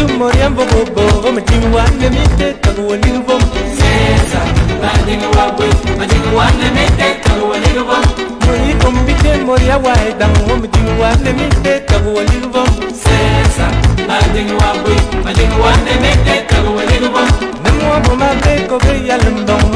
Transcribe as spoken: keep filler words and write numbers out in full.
Moriam bobo bobo Majing wane mite tagu waligu bom Sesa Majing wabwe Majing wane mite tagu waligu bom Mori kombite moria wai dango Majing wane mite tagu waligu bom Sesa Majing wabwe Majing wane mite tagu waligu bom Namo boma be kobe yalandong